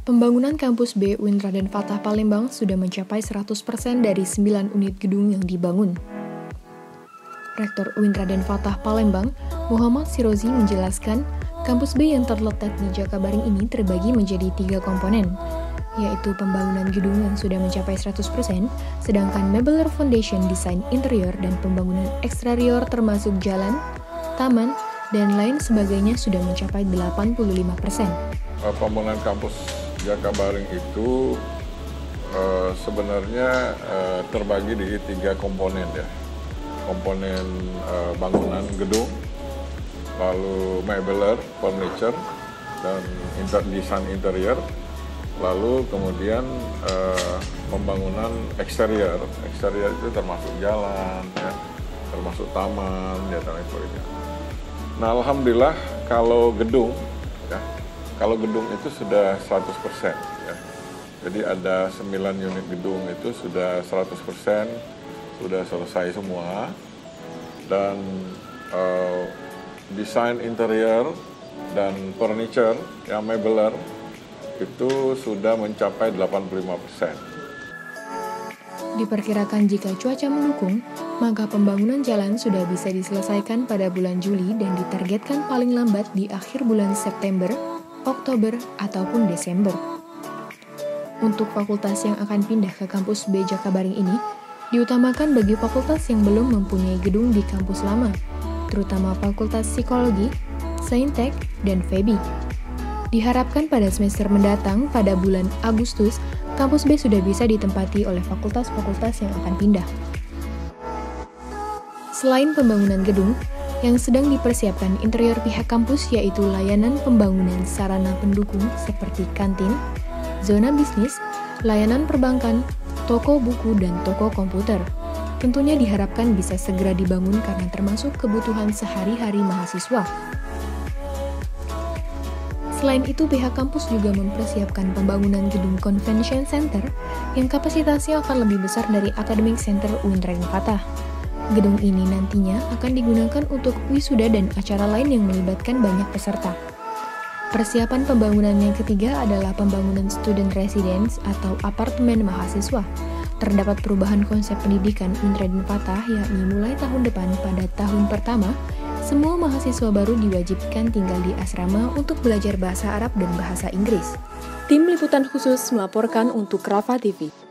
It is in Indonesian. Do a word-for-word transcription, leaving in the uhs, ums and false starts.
Pembangunan kampus B U I N Raden Fatah Palembang sudah mencapai seratus persen dari sembilan unit gedung yang dibangun. Rektor U I N Raden Fatah Palembang, Muhammad Sirozi menjelaskan, kampus B yang terletak di Jakabaring ini terbagi menjadi tiga komponen, yaitu pembangunan gedung yang sudah mencapai seratus persen, sedangkan Mebeler Foundation desain interior dan pembangunan eksterior termasuk jalan, taman, dan lain sebagainya sudah mencapai delapan puluh lima persen. Pembangunan kampus Jakabaring itu uh, sebenarnya uh, terbagi di tiga komponen ya. Komponen uh, bangunan gedung, lalu mebeler, furniture, dan inter desain interior, lalu kemudian uh, pembangunan eksterior. Eksterior itu termasuk jalan, ya, termasuk taman, ya, dan lain sebagainya. Nah, alhamdulillah kalau gedung, ya, kalau gedung itu sudah seratus persen. Ya. Jadi ada sembilan unit gedung itu sudah seratus persen, sudah selesai semua. Dan uh, desain interior dan furniture, yang mebeler, itu sudah mencapai delapan puluh lima persen. Diperkirakan jika cuaca mendukung, maka pembangunan jalan sudah bisa diselesaikan pada bulan Juli dan ditargetkan paling lambat di akhir bulan September, Oktober, ataupun Desember. Untuk fakultas yang akan pindah ke kampus B Jakabaring ini, diutamakan bagi fakultas yang belum mempunyai gedung di kampus lama, terutama fakultas psikologi, saintek, dan F E B I. Diharapkan pada semester mendatang, pada bulan Agustus, kampus B sudah bisa ditempati oleh fakultas-fakultas yang akan pindah. Selain pembangunan gedung, yang sedang dipersiapkan interior pihak kampus yaitu layanan pembangunan sarana pendukung seperti kantin, zona bisnis, layanan perbankan, toko buku, dan toko komputer. Tentunya diharapkan bisa segera dibangun karena termasuk kebutuhan sehari-hari mahasiswa. Selain itu, pihak kampus juga mempersiapkan pembangunan gedung Convention Center yang kapasitasnya akan lebih besar dari Academic Center U I N Raden Fatah. Gedung ini nantinya akan digunakan untuk wisuda dan acara lain yang melibatkan banyak peserta. Persiapan pembangunan yang ketiga adalah pembangunan student residence atau apartemen mahasiswa. Terdapat perubahan konsep pendidikan U I N Raden Fatah, yakni mulai tahun depan pada tahun pertama, semua mahasiswa baru diwajibkan tinggal di asrama untuk belajar bahasa Arab dan bahasa Inggris. Tim Liputan Khusus melaporkan untuk Rafa T V.